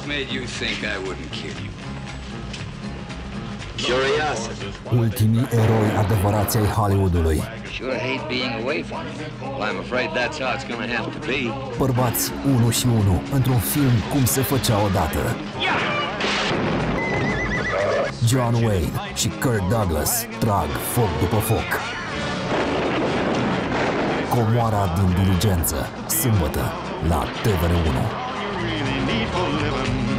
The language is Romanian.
made you think I wouldn't kill you? Curiosity. Ultimii eroi adevărați ai Hollywoodului. Sure hate being away from you. Well, I'm afraid that's how it's gonna have to be. Bărbați 1 și 1 într-un film cum se făcea odată. John Wayne și Kirk Douglas trag foc după foc. Comoara din diligență, sâmbătă, la TVR1.